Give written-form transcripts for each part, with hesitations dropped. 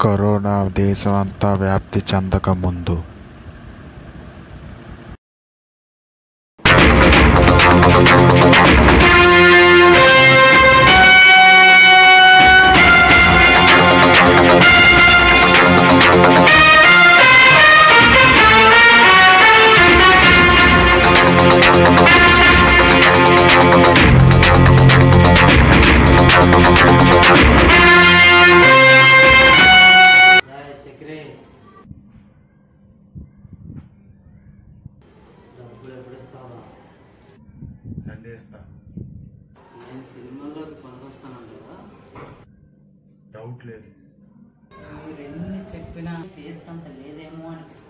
Corona దేశమంతా వ్యాప్తి చెందక ముందు. చక్రి డబ్బులు ఎప్పుడు ఇస్తావా? సండే ఇస్తా. నేను సినిమాలో పనికొస్తాను కదా. డౌట్ లేదు. మీరు ఎన్ని చెప్పినా ఫేస్ అంత లేదేమో అనిపిస్తుంది.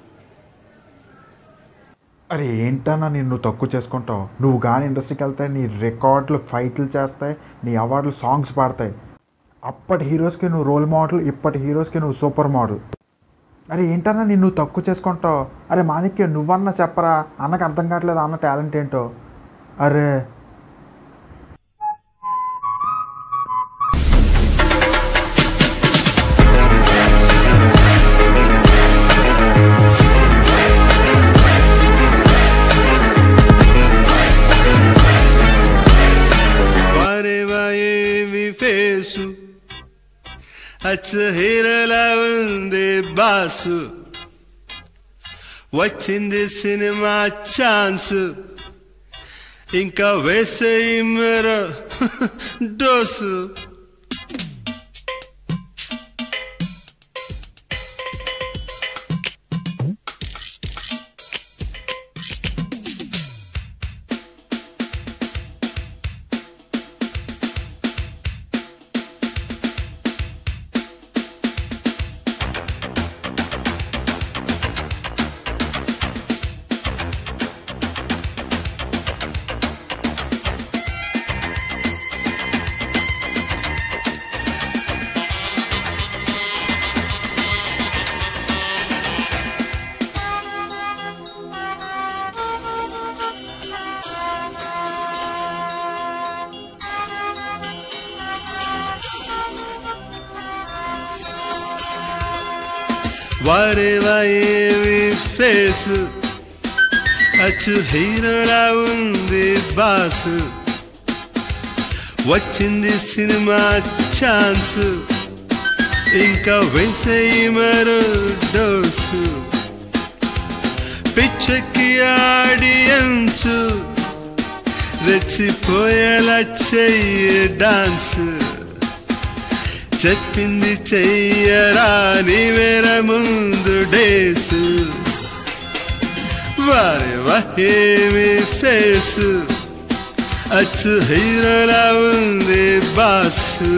అరే ఏంటన్నా నిన్ను తక్కువ చేసుకుంటావు? నువ్వు కానీ ఇండస్ట్రీకి వెళ్తే నీ రికార్డులు ఫైట్లు చేస్తాయి, నీ అవార్డులు సాంగ్స్ పాడతాయి. అప్పటి హీరోస్కి నువ్వు రోల్ మోడల్, ఇప్పటి హీరోస్కి నువ్వు సూపర్ మోడల్. అరే ఏంటన్నా నిన్ను తక్కువ చేసుకుంటావు? అరే మాణిక్యం నువ్వన్నా చెప్పరా, అన్నకు అర్థం కావట్లేదు అన్న టాలెంట్ ఏంటో. అరే Varevaemiface అచ్చహీరలా ఉంది బాసు, వచ్చింది సినిమా ఛాన్స్, ఇంకా వేసేయి మరో డోసు. Varevaemiface అచ్చు హీరోలా ఉంది బాసు, వచ్చింది సినిమా ఛాన్స్, ఇంకా వేసేయి మరో డోసు. పిచ్చకి ఆడియన్స్ రెచ్చిపోయేలా చెయ్యి డాన్స్, చెప్పింది చెయ్యరా నీవేర ముందు డేసు. Varevaemiface అచ్చు హీరోలా ఉంది బాసు.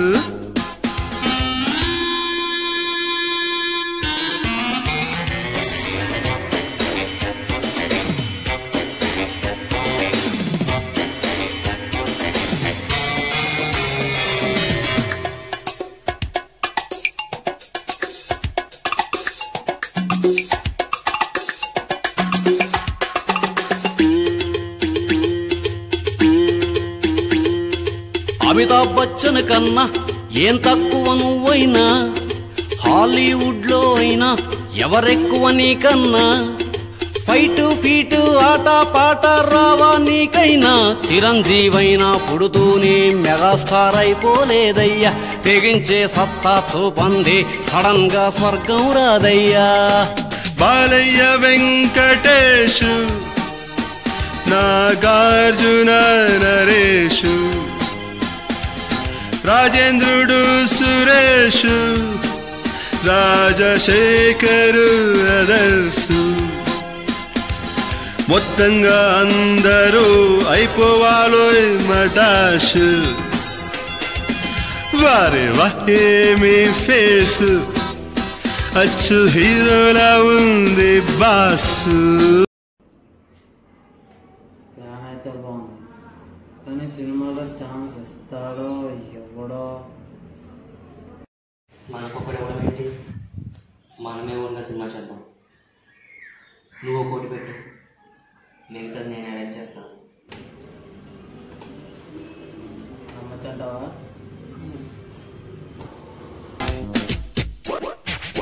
అమితాబ్ బచ్చన్ కన్నా ఏం తక్కువ నువ్వైనా, హాలీవుడ్ లో అయినా ఎవరెక్కువ నీకన్నా, ఫైటు ఫీటు ఆట పాట రావా నీకైనా, చిరంజీవైనా పుడుతూనే మెగాస్టార్ అయిపోలేదయ్యా, తెగించే సత్తా చూపంది సడన్ గా స్వర్గం రాదయ్యా. బాలయ్య వెంకటేషు, నాగార్జున నరేషు, రాజేంద్రుడు సురేషు, రాజశేఖరు అదర్సు, మొత్తంగా అందరూ అయిపోవాలోయ్ మటాషు. Varevaemiface అచ్చు హీరోలా ఉంది బాసు. ప్లాన్ అయితే బాగుంది, కానీ సినిమాలో ఛాన్స్ ఇస్తాడో ఎవడో. మనకొకటి ఎవడం ఏంటి, మనమే ఉన్న సినిమా చేద్దాం. నువ్వు పోటీ పెట్టు, మిగతా నేను అరేంజ్ చేస్తాను. నమ్మచ్చంటావా?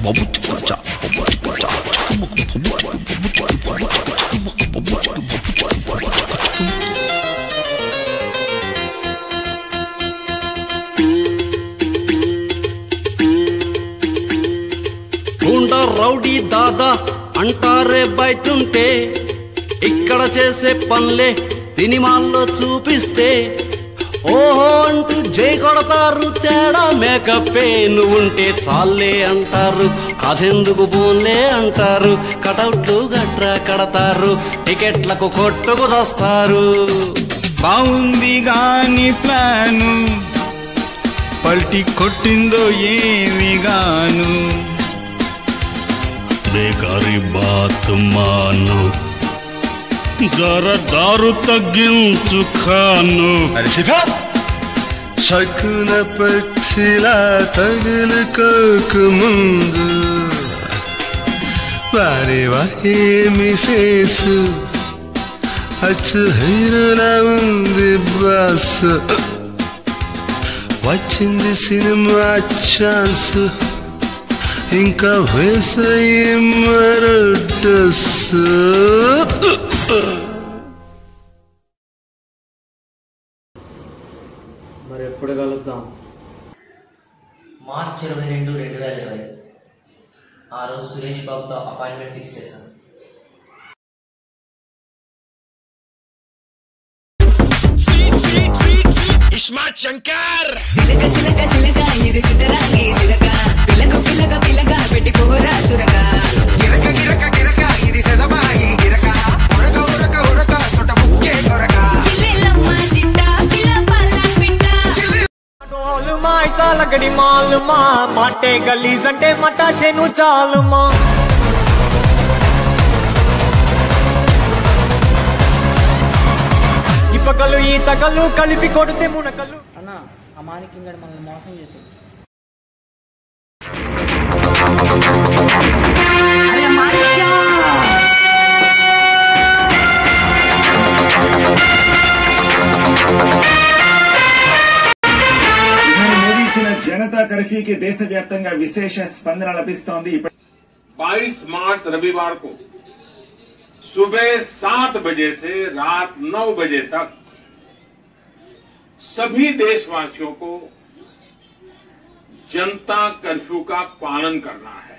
గుండా రౌడీ దాదా అంటారే బయటుంటే, ఇక్కడ చేసే పనులే సినిమాల్లో చూపిస్తే ఓహో అంటూ జై కొడతారు. తేడా మేకప్పే నువ్వుంటే చాలే అంటారు, కథెందుకు పోన్లే అంటారు. కటౌట్లు గట్రా కడతారు, టికెట్లకు కొట్టుకు వస్తారు. బాగుంది గాని ప్లాను, పల్టీ కొట్టిందో ఏమి గాను. బేకారీ బాత్ మాను, జర దారు తగ్గించు ఖాను. శకున పక్షిలా తగులుకోక ముందు వారేవాయేమి ఫేసు, అచ్చు హీరోలా ఉంది బాసు. వచ్చింది సినిమా ఛాన్స్, ఇంకా వేసాయి మరో డస్సు. మరి ఎప్పుడు కలుద్దాం? మార్చ్ 22, 2020 ఆ రోజు సురేష్ బాబుతో అపాయింట్మెంట్ ఫిక్స్ చేశాను. ఇస్మార్ట్ శంకర్ సిలక సిలక సిలక ఇది సిద్ధరాంగి సిలక పిలక పిలక పిలక పెట్టి పోరా సురక గిరక గిరక గిరక ఇది సెదబాయి గిరక ఉరక ఉరక ఉరక సొట ముక్కే కొరక చిల్లెలమ్మ చిట్ట పిల్ల పల్ల పిట్ట డోలు మాయ్ చాలగడి మాలు మా మాటే గలీజ్ అంటే మటాషేను చాలు మా. ఇపకలు ఈతకలు కలిపి కొడితే మునకలు. అన్న ఆ మాణిక్యం గడు మనల్ని మోసం చేశాడు. మోదీచిన జనతా కర్ఫ్యూకి దేశవ్యాప్తంగా విశేష స్పందన లభిస్తోంది. 22 मार्च रविवार को सुबह 7 बजे से रात 9 बजे तक सभी देशवासियों को जनता कर्फ्यू का पालन करना है.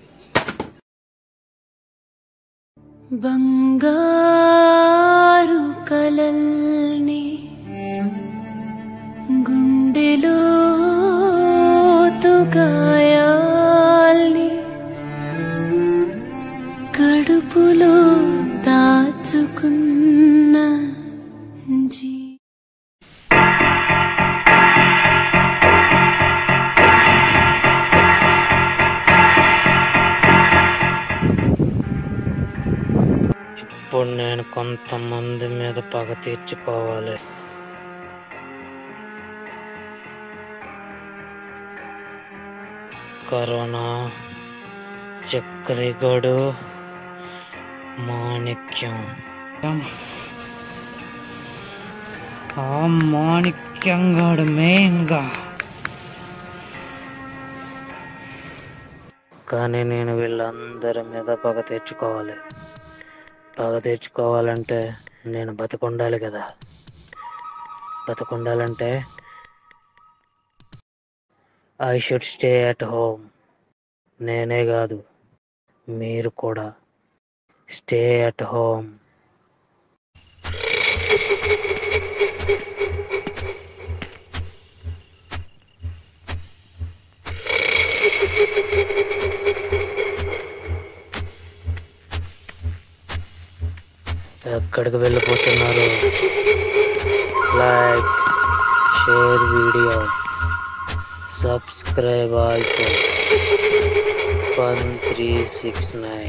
బంగారు కలల్ని గుండెలో గాయాల్ని కడుపులో దాచుకున్న ఇప్పుడు నేను కొంతమంది మీద పగ తీర్చుకోవాలి. కరోనా, చక్రి గడు, మాణిక్యం. ఆ మాణిక్యం గడు మేంగా. కానీ నేను వీళ్ళందరి మీద పగ తీర్చుకోవాలి. పగ తీర్చుకోవాలంటే నేను బతికుండాలి కదా. బతికుండాలంటే I should stay at home. నేనే కాదు, మీరు కూడా స్టే అట్ హోమ్. ఎక్కడికి వెళ్ళిపోతున్నారు? Like, share video, subscribe also. Fun369.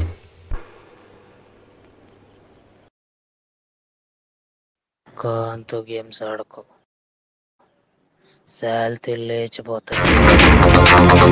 కాంతో గేమ్స్ ఆడుకో, శాలిటీ లేచిపోతాయి.